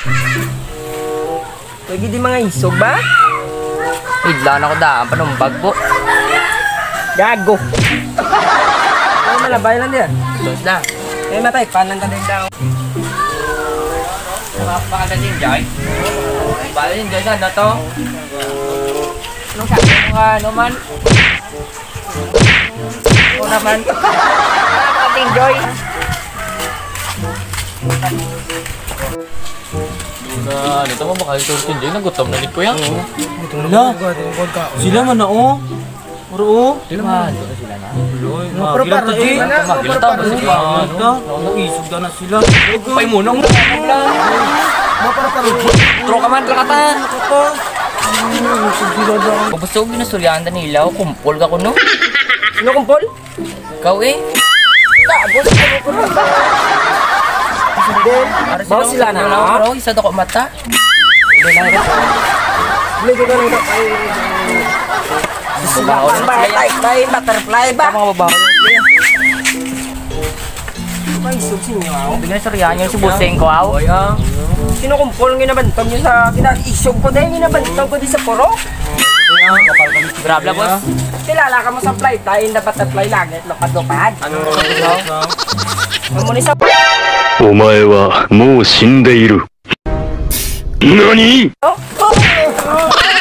Pwede di mga isog ba? Idlaan ako daan pa ng bag po. Gago. Ano malabay lang din? Dos lang. Eh matay, panan ka din daw. Napakaganda yung Joy. Bala yung Joy na to. Anong sabi mo nga naman? Oo naman. Napakaganda Joy. Na, nito mo baka ito rin Joy. Nagutom na rin ko yan. Wala. Sila man na oh. Oro oh. Sila sila na. Pero para eh. Magilata ba sila? Isog na sila. Kupay mo nang Tro ka man lakata. Gusto ko ginasturyahan nila. Kumpol ka ko no? Sino kumpol? Ikaw eh. Tapos ano ko na ba? Bawa sila na. Bro, isa to ko mata. Hindi ko lang na kay... Babaho na sila yan. Butterfly ba? Mga babaho na sila yan. Ay, isog sinyo. Ginasturyahan yung subuseng ko aw. Sino kumpol ng ginabantog nyo sa isog ko dahil ginabantog ko di sa puro? Grabla boss. Kilala ka mo sa flight tayo na butterfly langit, lupad-lupad. Ano sabi daw? Mamuni sa... お前はもう死んでいる。何？ Oh!